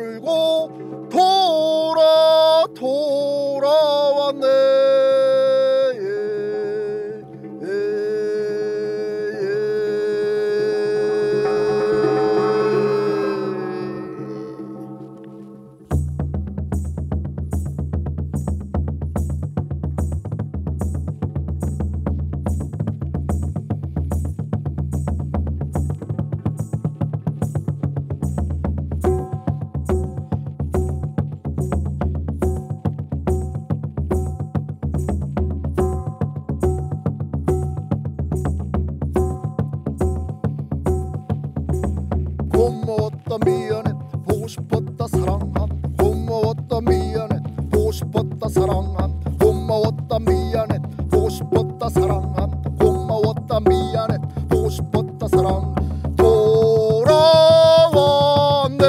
돌고 돌아왔네. 고마웠다 미안해 보고 싶었다 사랑한다. 고마웠다 미안해 보고 싶었다 사랑한다. 고마웠다 미안해 보고 싶었다 사랑한다. 고마웠다 미안해 보고 싶었다 사랑. 돌아왔네.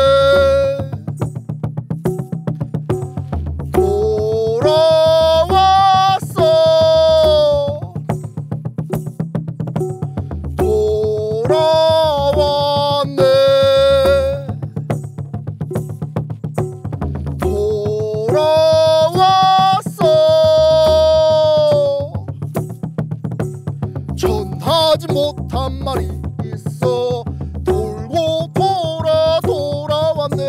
돌아왔어. 돌아왔네. 돌아왔어. 전하지 못한 말이 있어. 돌고 돌아왔네.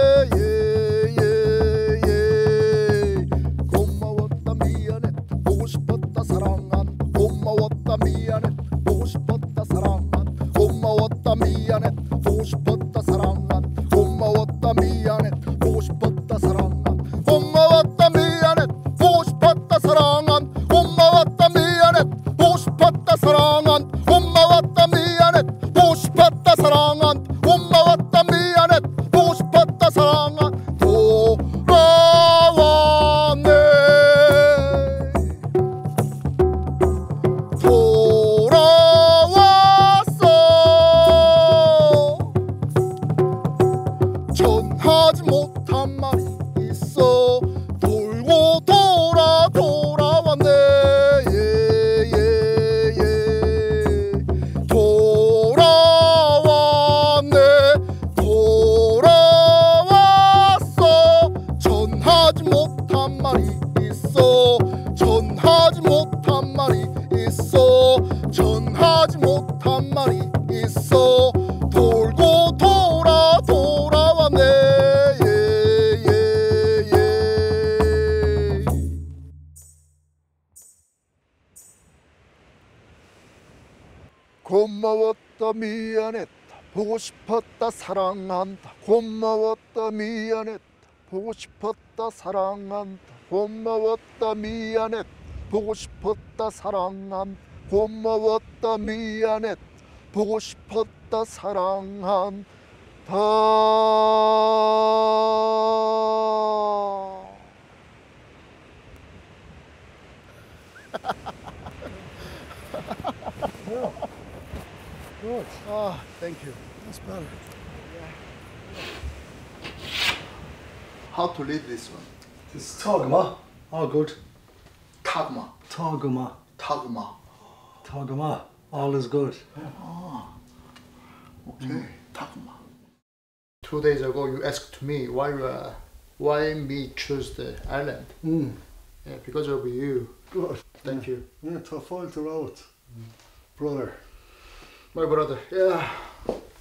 고마웠다 미안해 보고 싶었다 사랑한다. 고마웠다 미안해 보고 싶었다 사랑한다. 고마웠다 미안해 보고 싶었다 사랑한다. 고마웠다 미안해 보고 싶었다 사랑한다. 고마웠다 미안해 보고 싶었다 사랑한다. 고마웠다 미안해 보고 싶었다 사랑한다. 고마웠다 미안해 보고 싶었다 사랑한다. 고마웠다 미안해 보고 싶었다 사랑한다. 돌아왔네. 돌아왔어. 전하지 못한 말이 있어. 돌고 돌아왔네. 돌아왔네. 돌아왔어. 전하지 못한 말이 있어. 전하지 못한 말이 있어. 전하지 못한 말이 있어. 돌고 돌아왔네. 고마웠다 미안했다 보고 싶었다 사랑한다. 고마웠다 미안했다 보고 싶었다 사랑한다. 고마웠다 미안했다 보고 싶었다 사랑한다. 고마웠다 미안했다 보고 싶었다 사랑한다. Good. Ah, thank you. That's better. How to read this one? This is Tagma. All good. Tagma. Tagma. Tagma. Tagma. All is good. Okay. Tagma. 2 days ago, you asked me why me choose the island. Yeah, because of you. Good. Thank you. Yeah, tough fight the road. Brother. My brother. Yeah.